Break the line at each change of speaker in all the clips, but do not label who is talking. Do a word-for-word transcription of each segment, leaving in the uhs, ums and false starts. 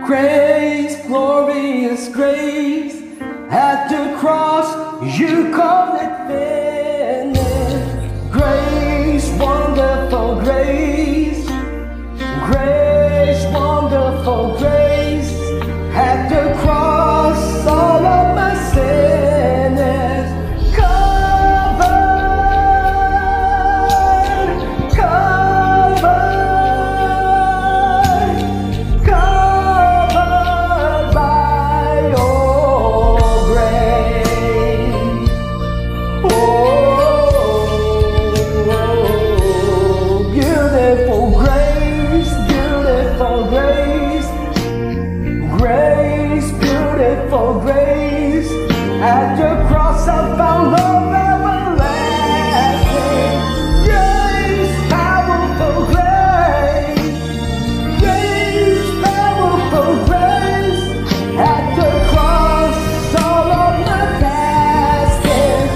Grace, glorious grace, at the cross you called it finished. Grace, wonderful grace, grace, wonderful grace, at the cross all of my sin is covered, covered, covered by your grace. Oh, beautiful grace, beautiful grace, grace, beautiful grace, at your cross I found love everlasting. Grace, powerful grace, grace, powerful grace, at the cross all of my past is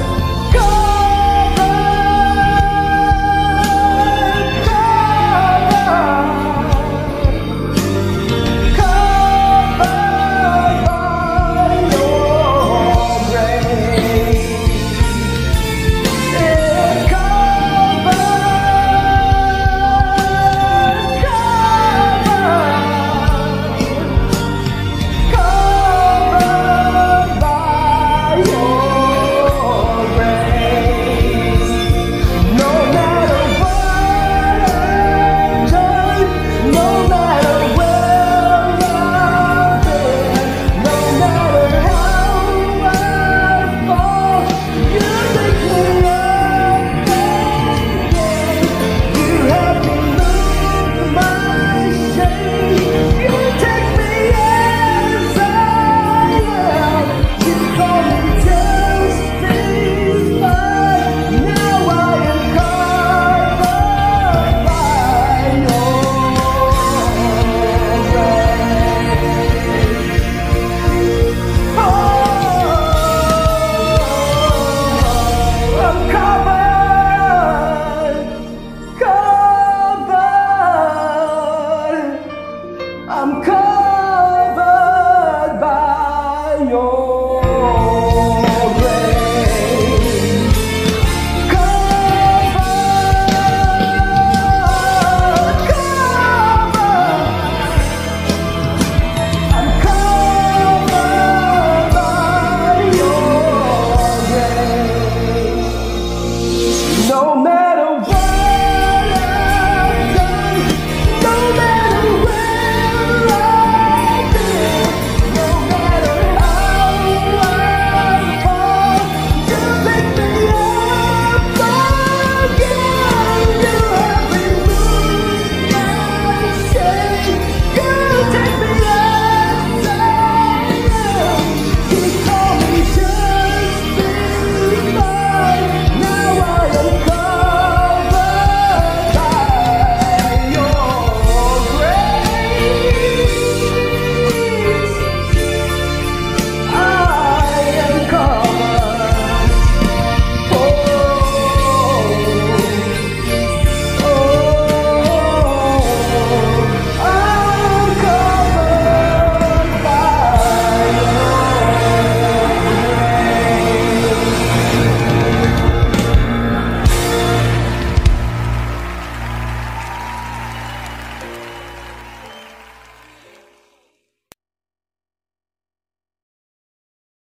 covered, covered, covered by your grace. It's covered, covered, covered by your grace. No matter what I've done, no matter where I've been, no matter how I fall, you pick me up again. You have removed my shame. You take me as I am. You call me justified. Now I am covered by your grace. Oh, I'm covered, covered. I'm covered.